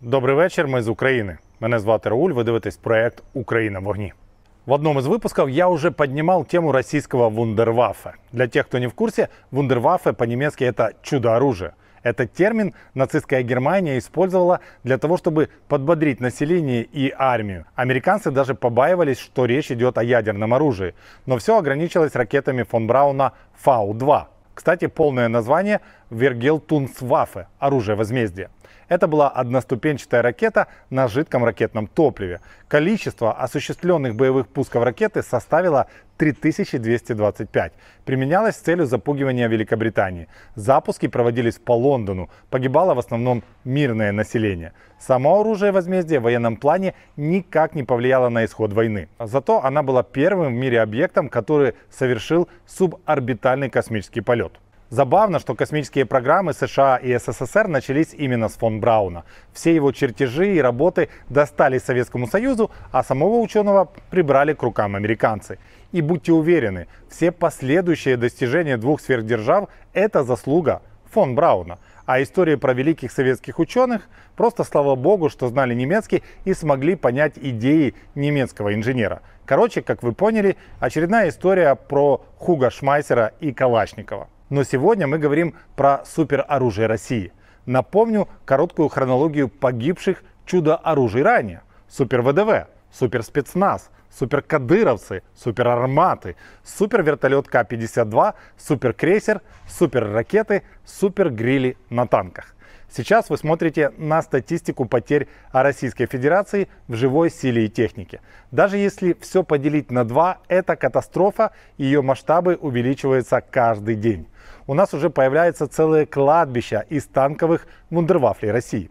Добрий вечір, ми з України. Мене звати Рауль, ви дивитесь проект «Украина в вогні». В одном из выпусков я уже поднимал тему российского вундерваффе. Для тех, кто не в курсе, вундерваффе по-немецки это чудо-оружие. Этот термин нацистская Германия использовала для того, чтобы подбодрить население и армию. Американцы даже побаивались, что речь идет о ядерном оружии. Но все ограничилось ракетами фон Брауна Фау-2. Кстати, полное название Вергельтунсваффе – оружие возмездия. Это была одноступенчатая ракета на жидком ракетном топливе. Количество осуществленных боевых пусков ракеты составило 3225. Применялась с целью запугивания Великобритании. Запуски проводились по Лондону. Погибало в основном мирное население. Само оружие возмездия в военном плане никак не повлияло на исход войны. Зато она была первым в мире объектом, который совершил суборбитальный космический полет. Забавно, что космические программы США и СССР начались именно с фон Брауна. Все его чертежи и работы достались Советскому Союзу, а самого ученого прибрали к рукам американцы. И будьте уверены, все последующие достижения двух сверхдержав – это заслуга фон Брауна. А истории про великих советских ученых – просто слава богу, что знали немецкий и смогли понять идеи немецкого инженера. Короче, как вы поняли, очередная история про Хуго Шмайсера и Калашникова. Но сегодня мы говорим про супероружие России. Напомню короткую хронологию погибших чудо-оружий ранее. Супер-ВДВ, суперспецназ, суперкадыровцы, суперарматы, супервертолет К-52, суперкрейсер, суперракеты, супергрили на танках. Сейчас вы смотрите на статистику потерь Российской Федерации в живой силе и технике. Даже если все поделить на два, это катастрофа, ее масштабы увеличиваются каждый день. У нас уже появляются целые кладбища из танковых вундервафлей России.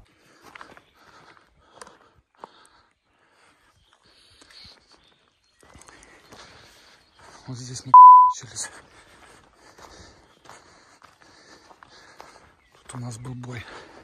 Вот здесь мы начались. Тут у нас был бой.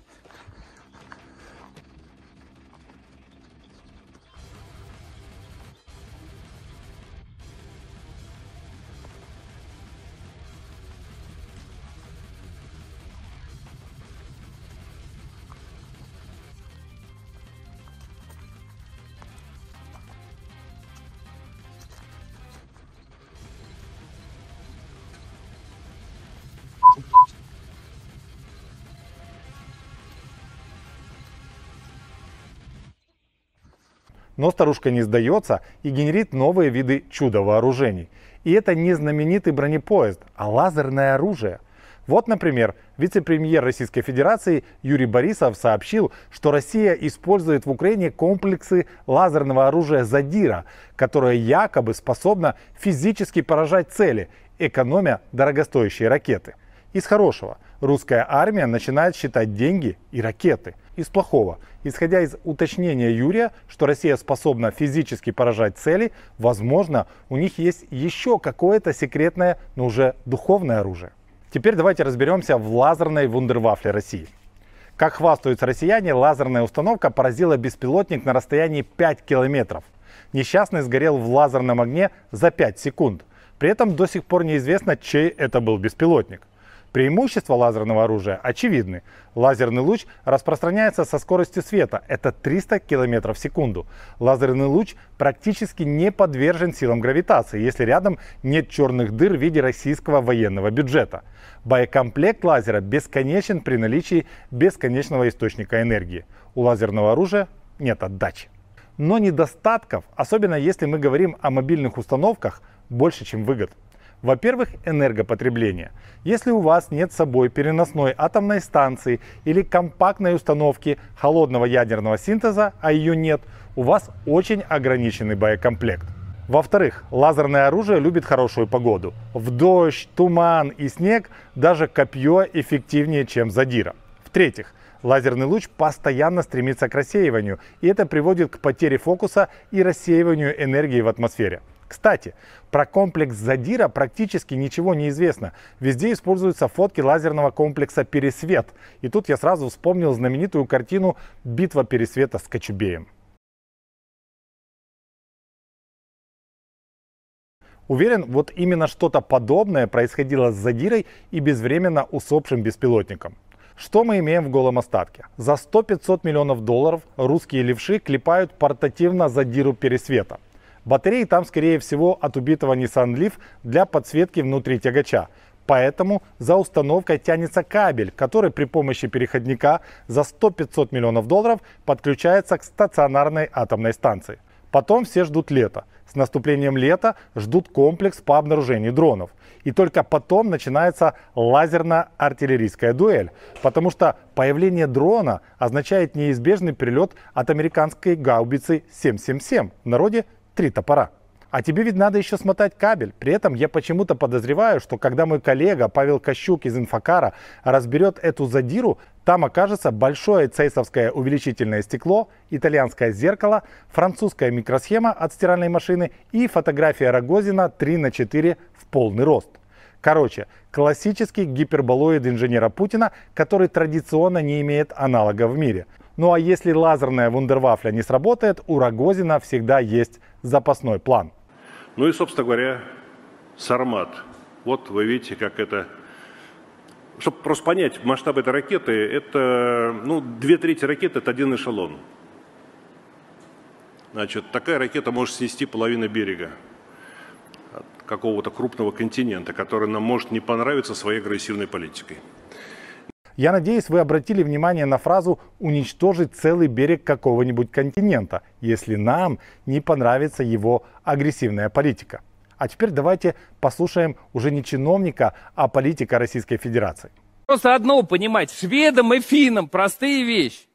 Но старушка не сдается и генерит новые виды чудо-вооружений. И это не знаменитый бронепоезд, а лазерное оружие. Вот, например, вице-премьер Российской Федерации Юрий Борисов сообщил, что Россия использует в Украине комплексы лазерного оружия «Задира», которое якобы способно физически поражать цели, экономя дорогостоящие ракеты. Из хорошего. Русская армия начинает считать деньги и ракеты. Из плохого. Исходя из уточнения Юрия, что Россия способна физически поражать цели, возможно, у них есть еще какое-то секретное, но уже духовное оружие. Теперь давайте разберемся в лазерной вундервафле России. Как хвастаются россияне, лазерная установка поразила беспилотник на расстоянии 5 километров. Несчастный сгорел в лазерном огне за 5 секунд. При этом до сих пор неизвестно, чей это был беспилотник. Преимущества лазерного оружия очевидны. Лазерный луч распространяется со скоростью света, это 300 км в секунду. Лазерный луч практически не подвержен силам гравитации, если рядом нет черных дыр в виде российского военного бюджета. Боекомплект лазера бесконечен при наличии бесконечного источника энергии. У лазерного оружия нет отдачи. Но недостатков, особенно если мы говорим о мобильных установках, больше, чем выгод. Во-первых, энергопотребление. Если у вас нет с собой переносной атомной станции или компактной установки холодного ядерного синтеза, а ее нет, у вас очень ограниченный боекомплект. Во-вторых, лазерное оружие любит хорошую погоду. В дождь, туман и снег даже копье эффективнее, чем задира. В-третьих, лазерный луч постоянно стремится к рассеиванию, и это приводит к потере фокуса и рассеиванию энергии в атмосфере. Кстати, про комплекс «Задира» практически ничего не известно. Везде используются фотки лазерного комплекса «Пересвет». И тут я сразу вспомнил знаменитую картину «Битва Пересвета» с Кочубеем. Уверен, вот именно что-то подобное происходило с «Задирой» и безвременно усопшим беспилотником. Что мы имеем в голом остатке? За 100-500 миллионов долларов русские левши клепают портативно задиру пересвета. Батареи там, скорее всего, от убитого Nissan Leaf для подсветки внутри тягача. Поэтому за установкой тянется кабель, который при помощи переходника за 100-500 миллионов долларов подключается к стационарной атомной станции. Потом все ждут лета. С наступлением лета ждут комплекс по обнаружению дронов. И только потом начинается лазерно-артиллерийская дуэль. Потому что появление дрона означает неизбежный прилет от американской гаубицы 777, в народе 3 топора. А тебе ведь надо еще смотать кабель. При этом я почему-то подозреваю, что когда мой коллега Павел Кощук из Инфокара разберет эту задиру, там окажется большое цейсовское увеличительное стекло, итальянское зеркало, французская микросхема от стиральной машины и фотография Рогозина 3×4 в полный рост. Короче, классический гиперболоид инженера Путина, который традиционно не имеет аналога в мире. Ну а если лазерная вундервафля не сработает, у Рогозина всегда есть запасной план. Ну и, собственно говоря, Сармат. Вот вы видите, как это... Чтобы просто понять масштаб этой ракеты, это, 2/3 ракеты – это один эшелон. Значит, такая ракета может снести половину берега от какого-то крупного континента, который нам может не понравиться своей агрессивной политикой. Я надеюсь, вы обратили внимание на фразу «уничтожить целый берег какого-нибудь континента», если нам не понравится его агрессивная политика. А теперь давайте послушаем уже не чиновника, а политика Российской Федерации. Просто одно понимать, шведам и финнам простые вещи,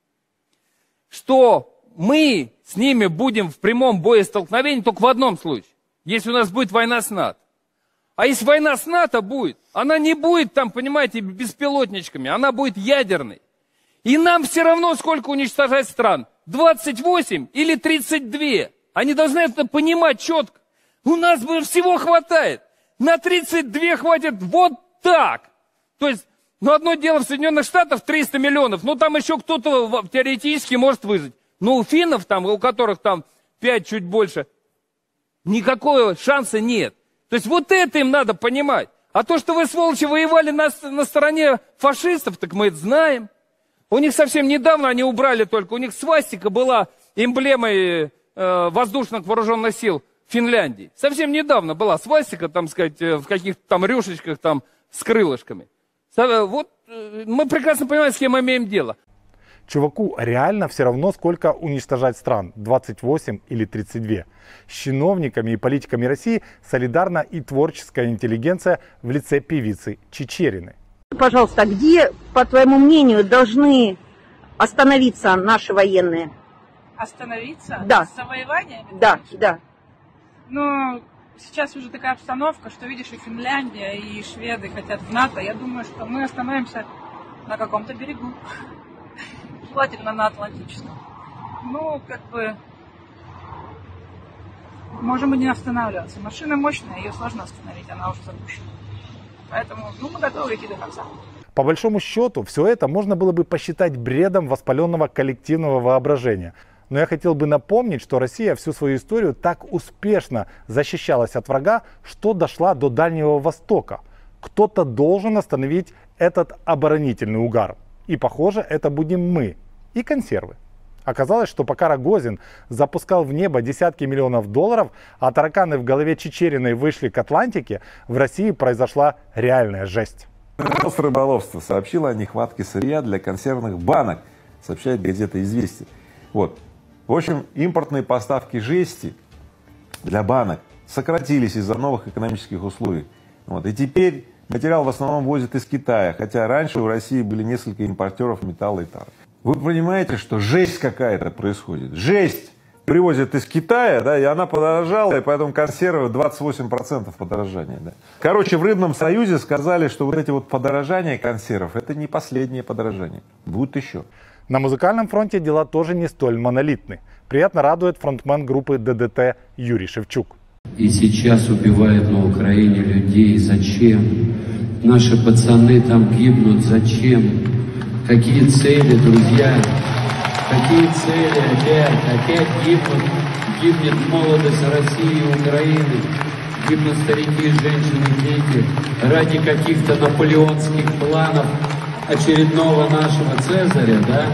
что мы с ними будем в прямом боестолкновении только в одном случае, если у нас будет война с НАТО. А если война с НАТО будет, она не будет там, понимаете, беспилотничками, она будет ядерной. И нам все равно, сколько уничтожать стран, 28 или 32. Они должны это понимать четко. У нас всего хватает. На 32 хватит вот так. То есть, одно дело в Соединенных Штатах 300 миллионов, там еще кто-то теоретически может выжить. Но у финнов, у которых 5 чуть больше, никакого шанса нет. То есть вот это им надо понимать. А то, что вы, сволочи, воевали на стороне фашистов, так мы это знаем. У них совсем недавно они убрали только, у них свастика была эмблемой воздушных вооруженных сил Финляндии. Совсем недавно была свастика, в каких-то рюшечках с крылышками. Вот мы прекрасно понимаем, с кем мы имеем дело. Чуваку реально все равно, сколько уничтожать стран, 28 или 32. С чиновниками и политиками России солидарна и творческая интеллигенция в лице певицы Чичериной. Пожалуйста, где, по твоему мнению, должны остановиться наши военные? Остановиться? Да. С завоеваниями? Да, да. Сейчас уже такая обстановка, что, видишь, и Финляндия, и шведы хотят в НАТО. Я думаю, что мы остановимся на каком-то берегу. Желательно на Атлантическом. Можем и не останавливаться. Машина мощная, ее сложно остановить, она уже запущена. Поэтому, мы готовы идти до конца. По большому счету, все это можно было бы посчитать бредом воспаленного коллективного воображения. Но я хотел бы напомнить, что Россия всю свою историю так успешно защищалась от врага, что дошла до Дальнего Востока. Кто-то должен остановить этот оборонительный угар. И, похоже, это будем мы. И консервы. Оказалось, что пока Рогозин запускал в небо десятки миллионов долларов, а тараканы в голове Чичериной вышли к Атлантике, в России произошла реальная жесть. Рыболовство сообщило о нехватке сырья для консервных банок, сообщает газета «Известия». В общем, импортные поставки жести для банок сократились из-за новых экономических условий. И теперь материал в основном возят из Китая, хотя раньше у России были несколько импортеров металла и тары. Вы понимаете, что жесть какая-то происходит? Жесть! Привозят из Китая, и она подорожала, и поэтому консервы 28% подорожания. Короче, в Рыбном союзе сказали, что вот эти подорожания консервов, это не последнее подорожание. Будут еще. На музыкальном фронте дела тоже не столь монолитны. Приятно радует фронтмен группы ДДТ Юрий Шевчук. И сейчас убивают на Украине людей. Зачем? Наши пацаны там гибнут. Зачем? Какие цели, друзья? Какие цели опять гибнут? Гибнет молодость России и Украины. Гибнут старики, женщины, дети. Ради каких-то наполеонских планов. очередного нашего Цезаря, да?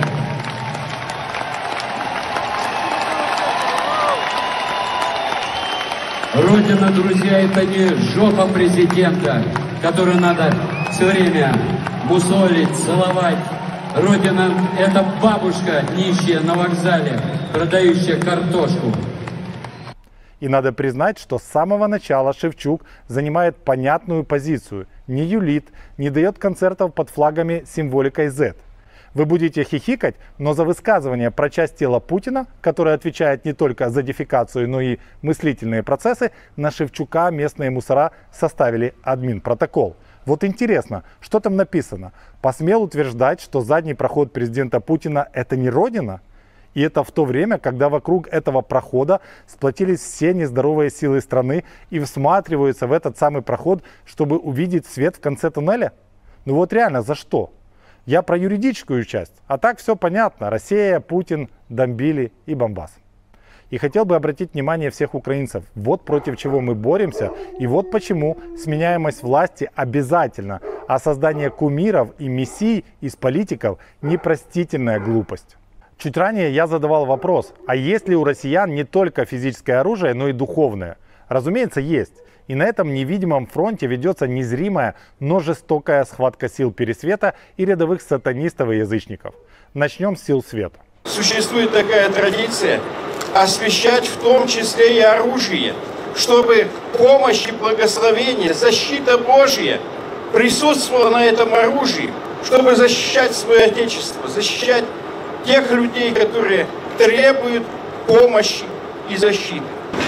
Родина, друзья, это не жопа президента, которую надо все время мусолить, целовать. Родина – это бабушка нищая на вокзале, продающая картошку. И надо признать, что с самого начала Шевчук занимает понятную позицию. Не юлит, не дает концертов под флагами с символикой Z. Вы будете хихикать, но за высказывание про часть тела Путина, которая отвечает не только за дефекацию, но и мыслительные процессы, на Шевчука местные мусора составили админпротокол. Вот интересно, что там написано? Посмел утверждать, что задний проход президента Путина – это не родина? И это в то время, когда вокруг этого прохода сплотились все нездоровые силы страны и всматриваются в этот самый проход, чтобы увидеть свет в конце туннеля? Ну вот реально, за что? Я про юридическую часть, а так все понятно. Россия, Путин, Домбили и Бомбас. И хотел бы обратить внимание всех украинцев. Вот против чего мы боремся, и вот почему сменяемость власти обязательно, а создание кумиров и мессий из политиков – непростительная глупость. Чуть ранее я задавал вопрос, а есть ли у россиян не только физическое оружие, но и духовное? Разумеется, есть. И на этом невидимом фронте ведется незримая, но жестокая схватка сил Пересвета и рядовых сатанистов и язычников. Начнем с сил света. Существует такая традиция освящать в том числе и оружие, чтобы помощь и благословение, защита Божья присутствовала на этом оружии, чтобы защищать свое Отечество, защищать тех людей, которые требуют помощи и защиты.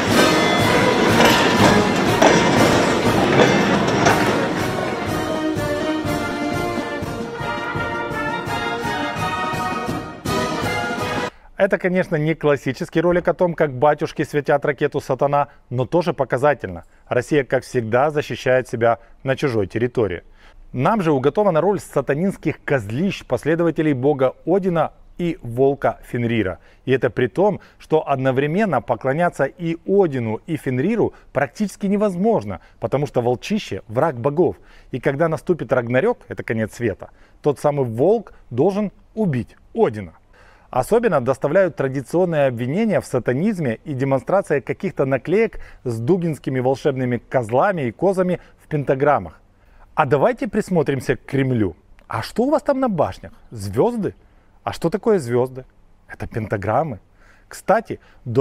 Это, конечно, не классический ролик о том, как батюшки светят ракету «Сатана», но тоже показательно. Россия, как всегда, защищает себя на чужой территории. Нам же уготована роль сатанинских козлищ, последователей бога Одина и волка Фенрира. И это при том, что одновременно поклоняться и Одину, и Фенриру практически невозможно, потому что волчище – враг богов. И когда наступит Рагнарёк, это конец света, тот самый волк должен убить Одина. Особенно доставляют традиционные обвинения в сатанизме и демонстрация каких-то наклеек с дугинскими волшебными козлами и козами в пентаграммах. А давайте присмотримся к Кремлю. А что у вас там на башнях? Звезды? А что такое звезды? Это пентаграммы. Кстати, до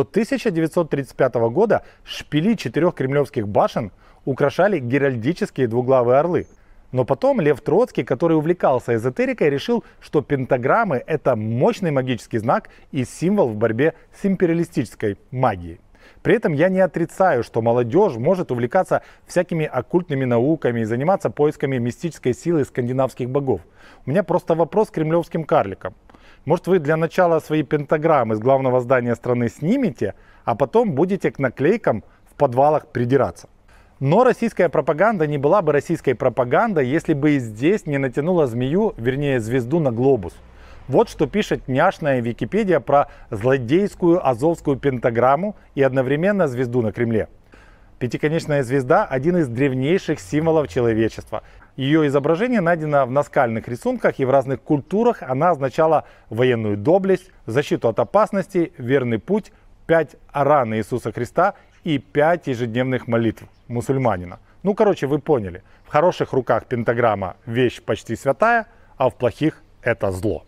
1935 года шпили 4 кремлевских башен украшали геральдические двуглавые орлы. Но потом Лев Троцкий, который увлекался эзотерикой, решил, что пентаграммы – это мощный магический знак и символ в борьбе с империалистической магией. При этом я не отрицаю, что молодежь может увлекаться всякими оккультными науками и заниматься поисками мистической силы скандинавских богов. У меня просто вопрос к кремлевским карликам. Может, вы для начала свои пентаграммы с главного здания страны снимете, а потом будете к наклейкам в подвалах придираться? Но российская пропаганда не была бы российской пропагандой, если бы и здесь не натянула змею, вернее звезду на глобус. Вот что пишет няшная Википедия про злодейскую азовскую пентаграмму и одновременно звезду на Кремле. Пятиконечная звезда – один из древнейших символов человечества. Ее изображение найдено в наскальных рисунках, и в разных культурах она означала военную доблесть, защиту от опасности, верный путь, 5 ран Иисуса Христа и 5 ежедневных молитв мусульманина. Ну, короче, вы поняли. В хороших руках пентаграмма – вещь почти святая, а в плохих – это зло.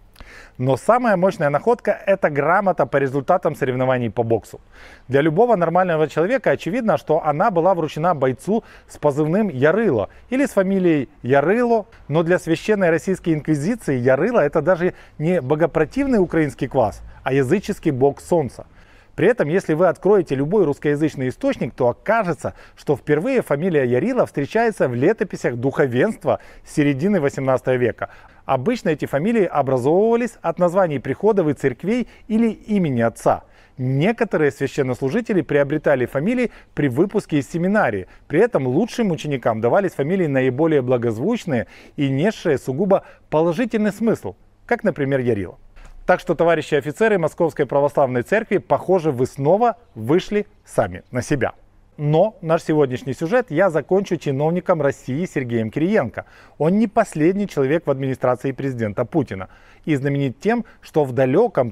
Но самая мощная находка – это грамота по результатам соревнований по боксу. Для любого нормального человека очевидно, что она была вручена бойцу с позывным Ярыло или с фамилией Ярыло, но для священной российской инквизиции Ярыло – это даже не богопротивный украинский квас, а языческий бог солнца. При этом, если вы откроете любой русскоязычный источник, то окажется, что впервые фамилия Ярило встречается в летописях духовенства с середины 18 века. Обычно эти фамилии образовывались от названий приходов и церквей или имени отца. Некоторые священнослужители приобретали фамилии при выпуске из семинарии. При этом лучшим ученикам давались фамилии наиболее благозвучные и несшие сугубо положительный смысл, как, например, Ярило. Так что, товарищи офицеры Московской Православной Церкви, похоже, вы снова вышли сами на себя. Но наш сегодняшний сюжет я закончу чиновником России Сергеем Кириенко. Он не последний человек в администрации президента Путина. И знаменит тем, что в далеком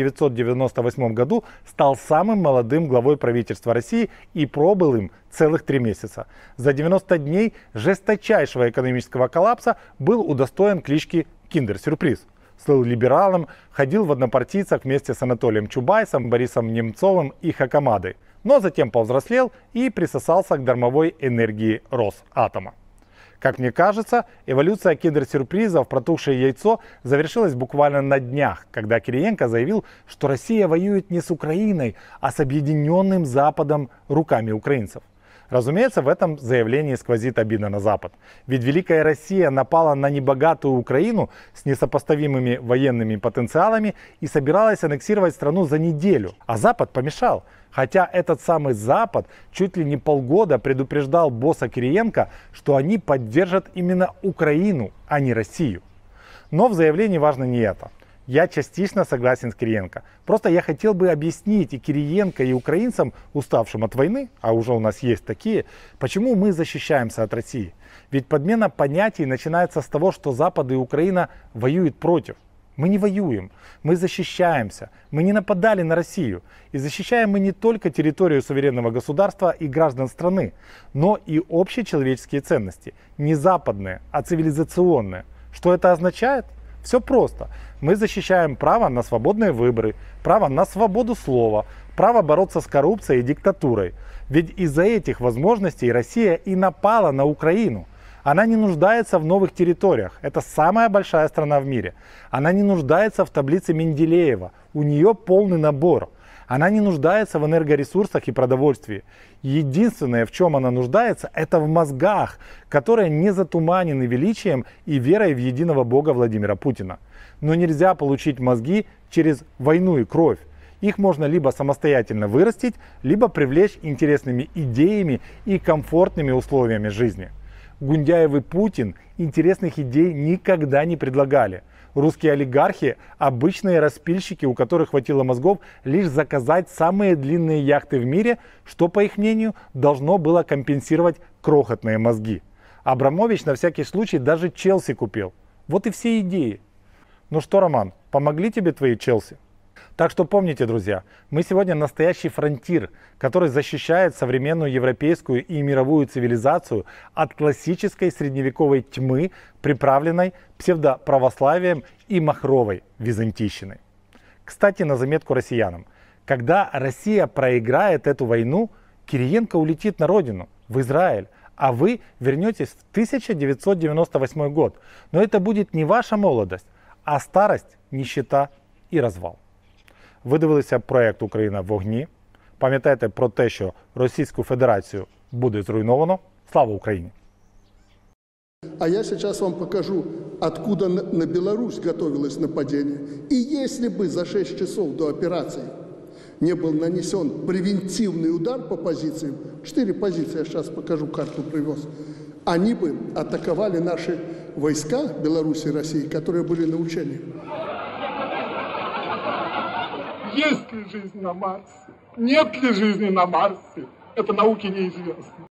1998 году стал самым молодым главой правительства России и пробыл им целых 3 месяца. За 90 дней жесточайшего экономического коллапса был удостоен клички «Киндер-сюрприз». Слыл либералом, ходил в однопартийцах вместе с Анатолием Чубайсом, Борисом Немцовым и Хакамадой. Но затем повзрослел и присосался к дармовой энергии Росатома. Как мне кажется, эволюция киндер-сюрприза в протухшее яйцо завершилась буквально на днях, когда Кириенко заявил, что Россия воюет не с Украиной, а с объединенным Западом руками украинцев. Разумеется, в этом заявлении сквозит обида на Запад. Ведь Великая Россия напала на небогатую Украину с несопоставимыми военными потенциалами и собиралась аннексировать страну за неделю. А Запад помешал. Хотя этот самый Запад чуть ли не полгода предупреждал босса Кириенко, что они поддержат именно Украину, а не Россию. Но в заявлении важно не это. Я частично согласен с Кириенко. Просто я хотел бы объяснить и Кириенко, и украинцам, уставшим от войны, а уже у нас есть такие, почему мы защищаемся от России. Ведь подмена понятий начинается с того, что Запад и Украина воюют против. Мы не воюем, мы защищаемся, мы не нападали на Россию. И защищаем мы не только территорию суверенного государства и граждан страны, но и общечеловеческие ценности. Не западные, а цивилизационные. Что это означает? Все просто. Мы защищаем право на свободные выборы, право на свободу слова, право бороться с коррупцией и диктатурой. Ведь из-за этих возможностей Россия и напала на Украину. Она не нуждается в новых территориях. Это самая большая страна в мире. Она не нуждается в таблице Менделеева. У нее полный набор. Она не нуждается в энергоресурсах и продовольствии. Единственное, в чем она нуждается, это в мозгах, которые не затуманены величием и верой в единого бога Владимира Путина. Но нельзя получить мозги через войну и кровь. Их можно либо самостоятельно вырастить, либо привлечь интересными идеями и комфортными условиями жизни. Гундяев и Путин интересных идей никогда не предлагали. Русские олигархи – обычные распильщики, у которых хватило мозгов лишь заказать самые длинные яхты в мире, что, по их мнению, должно было компенсировать крохотные мозги. Абрамович на всякий случай даже Челси купил. Вот и все идеи. Ну что, Роман, помогли тебе твои Челси? Так что помните, друзья, мы сегодня настоящий фронтир, который защищает современную европейскую и мировую цивилизацию от классической средневековой тьмы, приправленной псевдоправославием и махровой византийщиной. Кстати, на заметку россиянам. Когда Россия проиграет эту войну, Кириенко улетит на родину, в Израиль, а вы вернетесь в 1998 год. Но это будет не ваша молодость, а старость, нищета і розвал. Ви дивилися проєкт «Україна в вогні». Пам'ятайте про те, що Російську Федерацію буде зруйновано. Слава Україні! А я сейчас вам покажу, откуда на Беларусь готовилось нападение. И если бы за 6 часов до операции не был нанесен превентивный удар по позициям, 4 позиции, я сейчас покажу, карту привез, они бы атаковали наши войска Беларуси и России, которые были на учениях. Есть ли жизнь на Марсе? Нет ли жизни на Марсе? Это науке неизвестно.